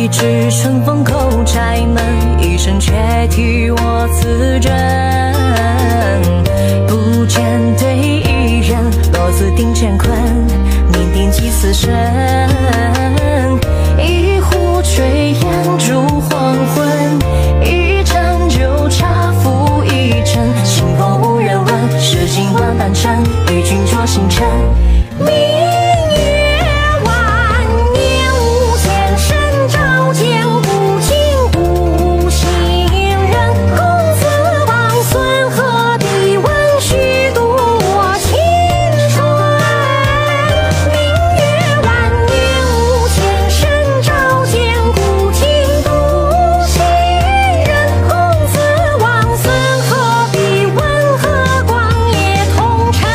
一纸春风叩柴门，一声却替我自珍。不见对一人，落子定乾坤，念定几死生。一壶炊烟烛黄昏，一盏酒茶付一尘。清风无人问，诗经万般尘，与君酌星辰。明月万年无限深，照见不尽不信人。公子王孙何必问，虚度我青春。明月万年无限深，照见不尽不信人。公子王孙何必问，和光也同尘。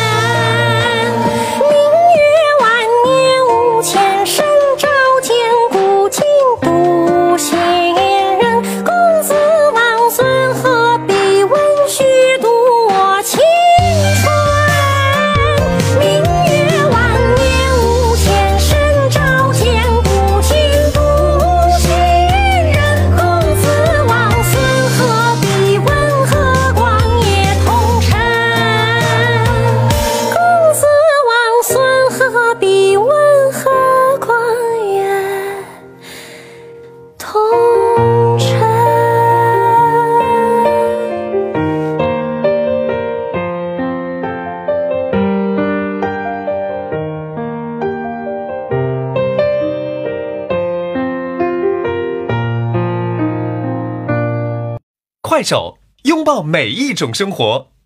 明月万年无限深，照见不尽不信人。公子王孙何必问，虚度我青春。明月万年无限深，照见不尽不信人。公子王孙何必问，和光也同尘。公子王孙何必问，和光也同尘。 快手，拥抱每一种生活。